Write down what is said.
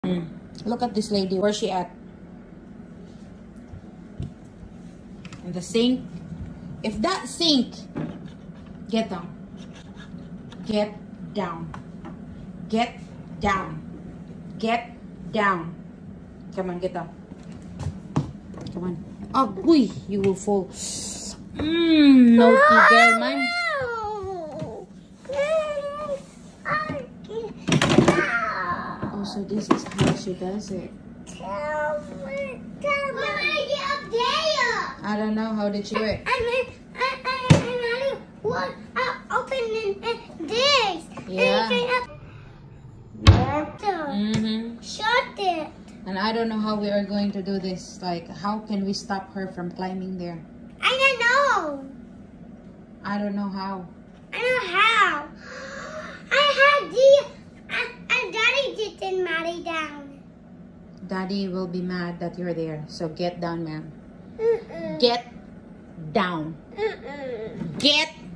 Look at this lady. Where's she at? In the sink. If that sink, get down. Get down. Get down. Get down. Come on, get down. Come on. Oh, uy, you will fall. Naughty girl, man. Oh, so this is how she does it. I don't know. How did she do it? Open this. Yeah. Shut it. And I don't know how we are going to do this. Like, how can we stop her from climbing there? I don't know. I don't know how. I don't know how. I had the and Daddy didn't marry down. Daddy will be mad that you're there. So get down, ma'am. Get down. Get